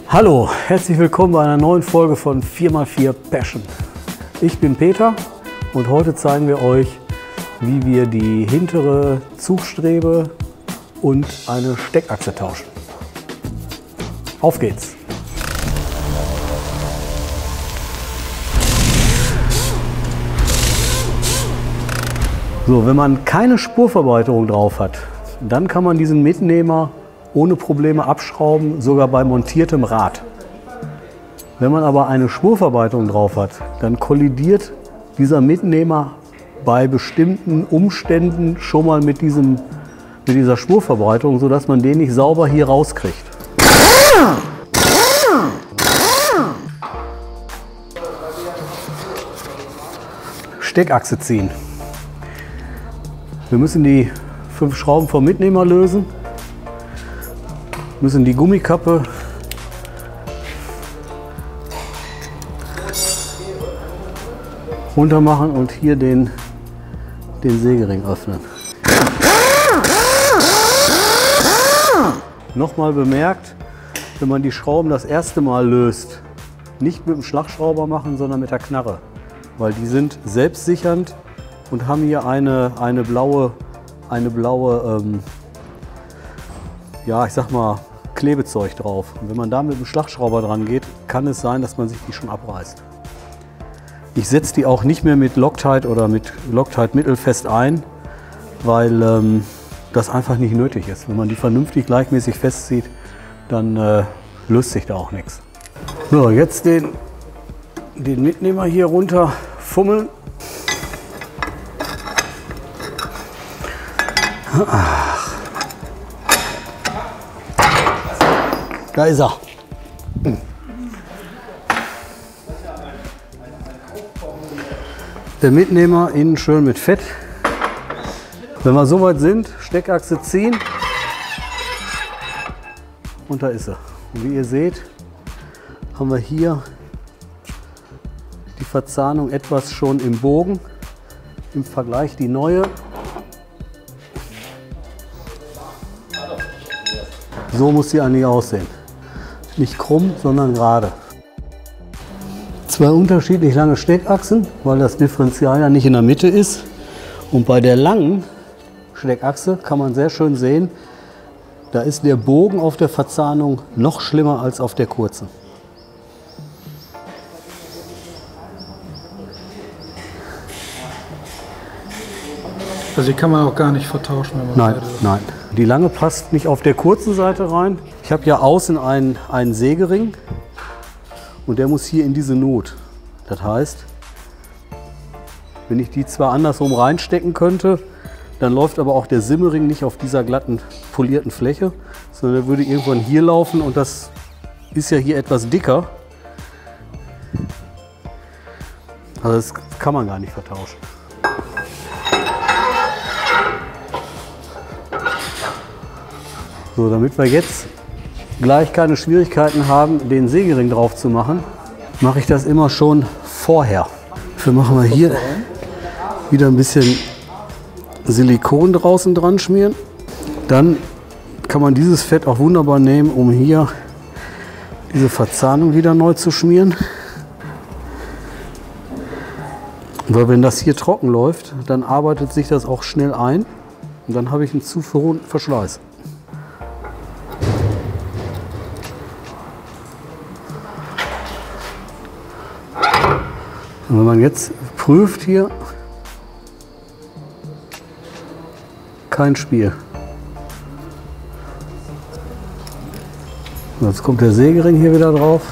Hallo, herzlich willkommen bei einer neuen Folge von 4x4 Passion. Ich bin Peter und heute zeigen wir euch, wie wir die hintere Zugstrebe und eine Steckachse tauschen. Auf geht's! So, wenn man keine Spurverbreiterung drauf hat, dann kann man diesen Mitnehmer ohne Probleme abschrauben, sogar bei montiertem Rad. Wenn man aber eine Spurverbreiterung drauf hat, dann kollidiert dieser Mitnehmer bei bestimmten Umständen schon mal mit dieser Spurverbreiterung, sodass man den nicht sauber hier rauskriegt. Steckachse ziehen. Wir müssen die 5 Schrauben vom Mitnehmer lösen, müssen die Gummikappe runter machen und hier den Sägering öffnen. Nochmal bemerkt, wenn man die Schrauben das erste Mal löst, nicht mit dem Schlagschrauber machen, sondern mit der Knarre, weil die sind selbstsichernd und haben hier eine blaue ja, ich sag mal, Klebezeug drauf. Und wenn man da mit dem Schlagschrauber dran geht, kann es sein, dass man sich die schon abreißt. Ich setze die auch nicht mehr mit Loctite oder mit Loctite mittelfest ein, weil das einfach nicht nötig ist. Wenn man die vernünftig gleichmäßig festzieht, dann löst sich da auch nichts. So, jetzt den Mitnehmer hier runter fummeln. Ach. Da ist er. Der Mitnehmer innen schön mit Fett. Wenn wir soweit sind, Steckachse ziehen und da ist er. Und wie ihr seht, haben wir hier die Verzahnung etwas schon im Bogen. Im Vergleich die neue. So muss sie eigentlich aussehen. Nicht krumm, sondern gerade. 2 unterschiedlich lange Steckachsen, weil das Differential ja nicht in der Mitte ist. Und bei der langen Steckachse kann man sehr schön sehen, da ist der Bogen auf der Verzahnung noch schlimmer als auf der kurzen. Also die kann man auch gar nicht vertauschen. Wenn man Nein. Die lange passt nicht auf der kurzen Seite rein. Ich habe ja außen einen Sägering und der muss hier in diese Not. Das heißt, wenn ich die zwar andersrum reinstecken könnte, dann läuft aber auch der Simmering nicht auf dieser glatten, polierten Fläche, sondern der würde irgendwann hier laufen und das ist ja hier etwas dicker. Also das kann man gar nicht vertauschen. So, damit wir jetzt gleich keine Schwierigkeiten haben, den Sägering drauf zu machen, mache ich das immer schon vorher. Dafür machen wir hier wieder ein bisschen Silikon draußen dran schmieren. Dann kann man dieses Fett auch wunderbar nehmen, um hier diese Verzahnung wieder neu zu schmieren. Weil wenn das hier trocken läuft, dann arbeitet sich das auch schnell ein und dann habe ich einen zu hohen Verschleiß. Und wenn man jetzt prüft hier, kein Spiel. Jetzt kommt der Sägering hier wieder drauf.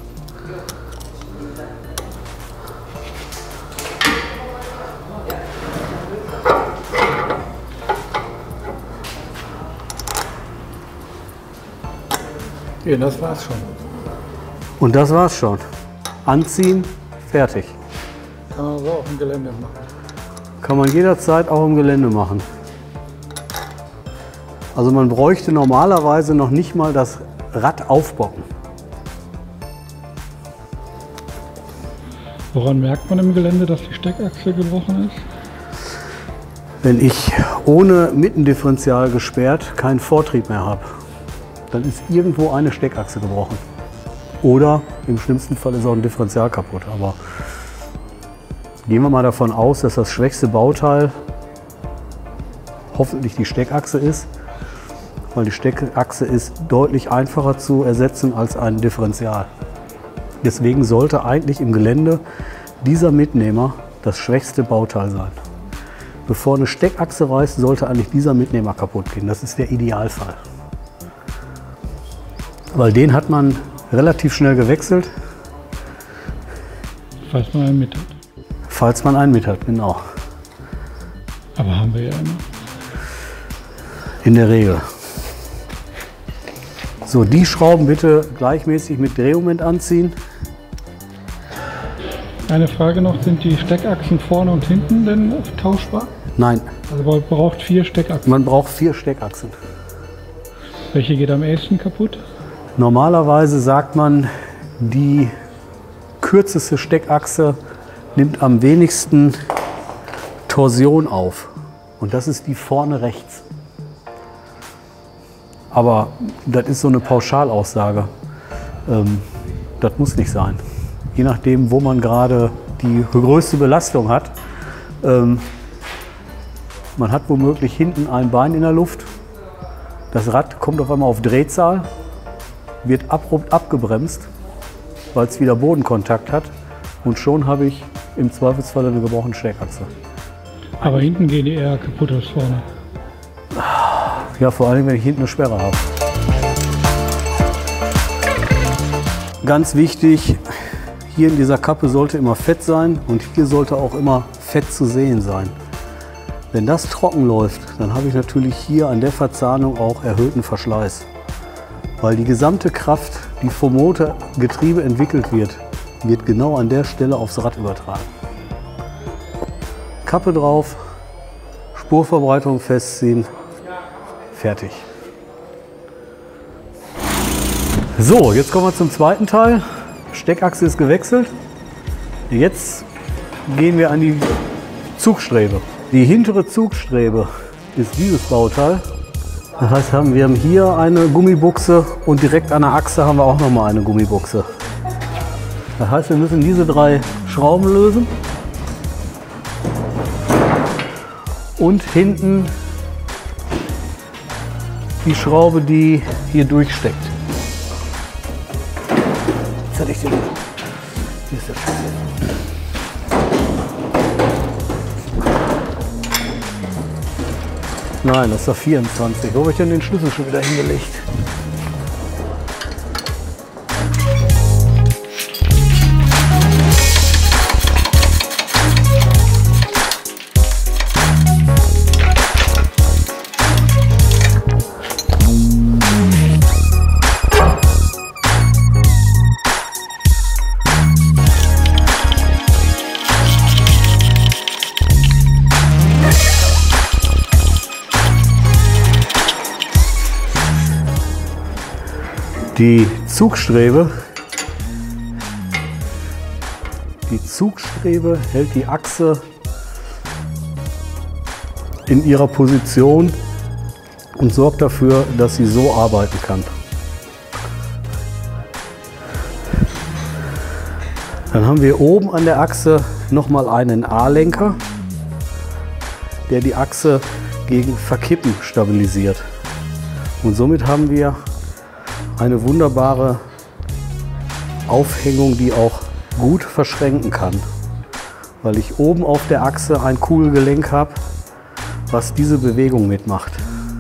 Ja, das war's schon. Und das war's schon. Anziehen, fertig. Kann man aber auch im Gelände machen. Kann man jederzeit auch im Gelände machen. Also man bräuchte normalerweise noch nicht mal das Rad aufbocken. Woran merkt man im Gelände, dass die Steckachse gebrochen ist? Wenn ich ohne Mittendifferential gesperrt keinen Vortrieb mehr habe, dann ist irgendwo eine Steckachse gebrochen. Oder im schlimmsten Fall ist auch ein Differential kaputt. Aber gehen wir mal davon aus, dass das schwächste Bauteil hoffentlich die Steckachse ist, weil die Steckachse ist deutlich einfacher zu ersetzen als ein Differential. Deswegen sollte eigentlich im Gelände dieser Mitnehmer das schwächste Bauteil sein. Bevor eine Steckachse reißt, sollte eigentlich dieser Mitnehmer kaputt gehen. Das ist der Idealfall. Weil den hat man relativ schnell gewechselt. Falls man einen mit hat. Falls man einen mit hat, genau. Aber haben wir ja immer. In der Regel. So, die Schrauben bitte gleichmäßig mit Drehmoment anziehen. Eine Frage noch, sind die Steckachsen vorne und hinten denn tauschbar? Nein. Also man braucht 4 Steckachsen. Man braucht 4 Steckachsen. Welche geht am ehesten kaputt? Normalerweise sagt man, die kürzeste Steckachse nimmt am wenigsten Torsion auf. Und das ist die vorne rechts. Aber das ist so eine Pauschalaussage. Das muss nicht sein. Je nachdem, wo man gerade die größte Belastung hat. Man hat womöglich hinten ein Bein in der Luft. Das Rad kommt auf einmal auf Drehzahl, wird abrupt abgebremst, weil es wieder Bodenkontakt hat. Und schon habe ich im Zweifelsfall eine gebrochene Steckachse. Aber hinten gehen die eher kaputt als vorne. Ja, vor allem, wenn ich hinten eine Sperre habe. Ganz wichtig, hier in dieser Kappe sollte immer Fett sein und hier sollte auch immer Fett zu sehen sein. Wenn das trocken läuft, dann habe ich natürlich hier an der Verzahnung auch erhöhten Verschleiß. Weil die gesamte Kraft, die vom Motorgetriebe entwickelt wird, wird genau an der Stelle aufs Rad übertragen. Kappe drauf, Spurverbreitung festziehen, fertig. So, jetzt kommen wir zum zweiten Teil. Steckachse ist gewechselt. Jetzt gehen wir an die Zugstrebe. Die hintere Zugstrebe ist dieses Bauteil. Das heißt, wir haben hier eine Gummibuchse und direkt an der Achse haben wir auch nochmal eine Gummibuchse. Das heißt, wir müssen diese 3 Schrauben lösen und hinten die Schraube, die hier durchsteckt. Jetzt hatte ich den. Hier ist der Schlüssel. Nein, das ist der 24. Wo habe ich denn den Schlüssel schon wieder hingelegt? Die Zugstrebe hält die Achse in ihrer Position und sorgt dafür, dass sie so arbeiten kann. Dann haben wir oben an der Achse nochmal einen A-Lenker, der die Achse gegen Verkippen stabilisiert. Und somit haben wir eine wunderbare Aufhängung, die auch gut verschränken kann, weil ich oben auf der Achse ein Kugelgelenk habe, was diese Bewegung mitmacht.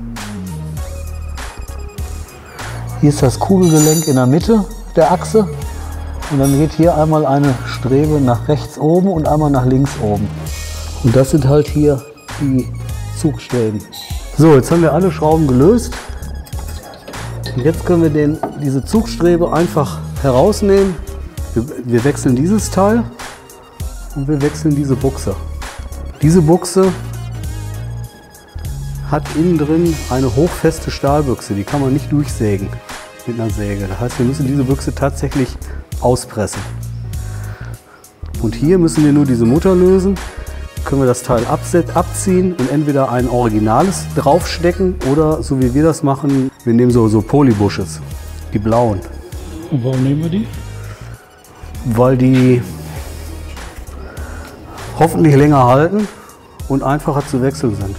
Hier ist das Kugelgelenk in der Mitte der Achse und dann geht hier einmal eine Strebe nach rechts oben und einmal nach links oben. Und das sind halt hier die Zugstreben. So, jetzt haben wir alle Schrauben gelöst. Und jetzt können wir diese Zugstrebe einfach herausnehmen. Wir wechseln dieses Teil und wir wechseln diese Buchse. Diese Buchse hat innen drin eine hochfeste Stahlbüchse, die kann man nicht durchsägen mit einer Säge. Das heißt, wir müssen diese Büchse tatsächlich auspressen. Und hier müssen wir nur diese Mutter lösen. Können wir das Teil abziehen und entweder ein originales draufstecken oder so wie wir das machen, wir nehmen so Polybushes, die blauen. Und warum nehmen wir die? Weil die hoffentlich länger halten und einfacher zu wechseln sind.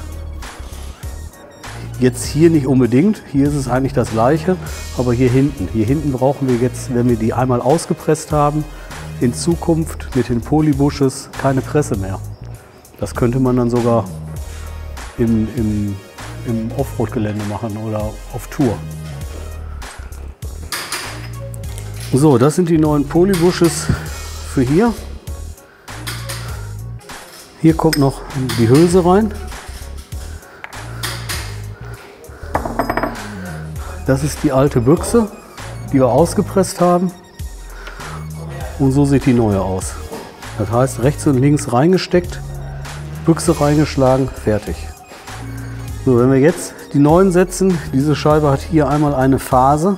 Jetzt hier nicht unbedingt, hier ist es eigentlich das gleiche, aber hier hinten brauchen wir jetzt, wenn wir die einmal ausgepresst haben, in Zukunft mit den Polybushes keine Presse mehr. Das könnte man dann sogar im Offroad-Gelände machen oder auf Tour. So, das sind die neuen Polybushes für hier. Hier kommt noch die Hülse rein. Das ist die alte Büchse, die wir ausgepresst haben. Und so sieht die neue aus. Das heißt, rechts und links reingesteckt, Büchse reingeschlagen, fertig. So, wenn wir jetzt die neuen setzen, diese Scheibe hat hier einmal eine Phase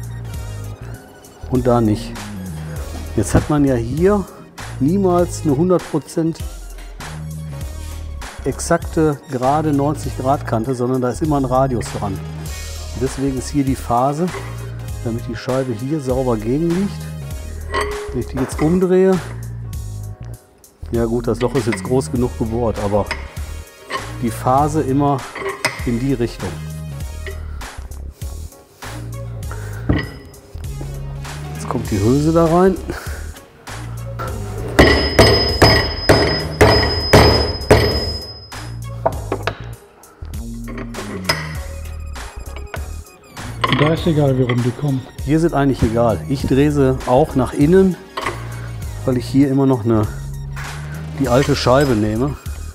und da nicht. Jetzt hat man ja hier niemals eine 100% exakte gerade 90 Grad Kante, sondern da ist immer ein Radius dran. Deswegen ist hier die Phase, damit die Scheibe hier sauber gegenliegt. Wenn ich die jetzt umdrehe, ja gut, das Loch ist jetzt groß genug gebohrt, aber die Phase immer in die Richtung. Jetzt kommt die Hülse da rein. Da ist egal, wie rum die kommen. Hier sind eigentlich egal. Ich drehe sie auch nach innen, weil ich hier immer noch die alte Scheibe nehme.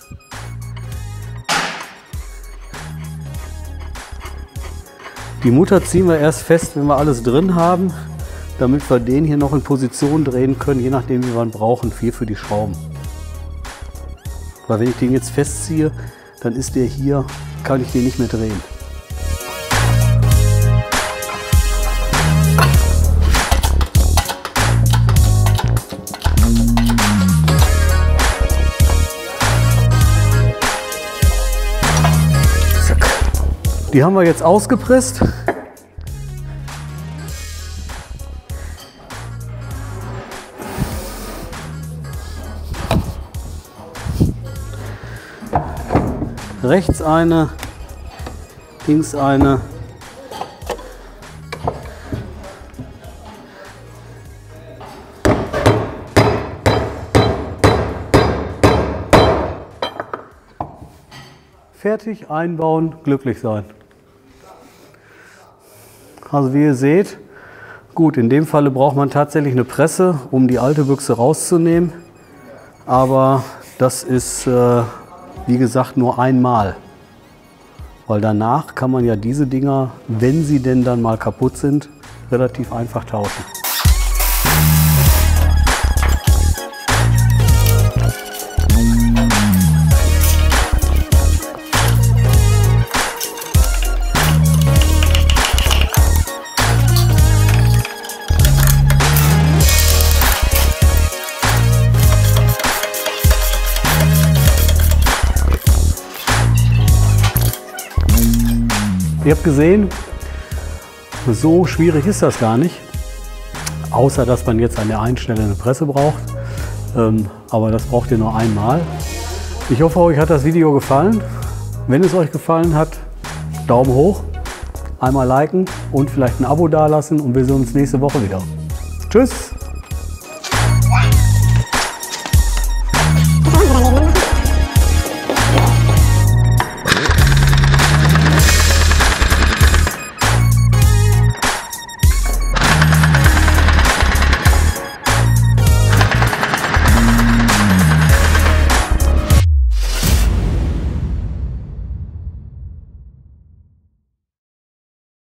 Die Mutter ziehen wir erst fest, wenn wir alles drin haben, damit wir den hier noch in Position drehen können, je nachdem wie wir ihn brauchen, für die Schrauben. Weil wenn ich den jetzt festziehe, dann ist der hier, kann ich den nicht mehr drehen. Die haben wir jetzt ausgepresst. Rechts eine, links eine. Fertig, einbauen, glücklich sein. Also wie ihr seht, gut, in dem Falle braucht man tatsächlich eine Presse, um die alte Büchse rauszunehmen. Aber das ist, wie gesagt, nur einmal. Weil danach kann man ja diese Dinger, wenn sie denn dann mal kaputt sind, relativ einfach tauschen. Ihr habt gesehen, so schwierig ist das gar nicht, außer dass man jetzt an der einen Stelle eine Presse braucht, aber das braucht ihr nur einmal. Ich hoffe, euch hat das Video gefallen. Wenn es euch gefallen hat, Daumen hoch, einmal liken und vielleicht ein Abo dalassen und wir sehen uns nächste Woche wieder. Tschüss!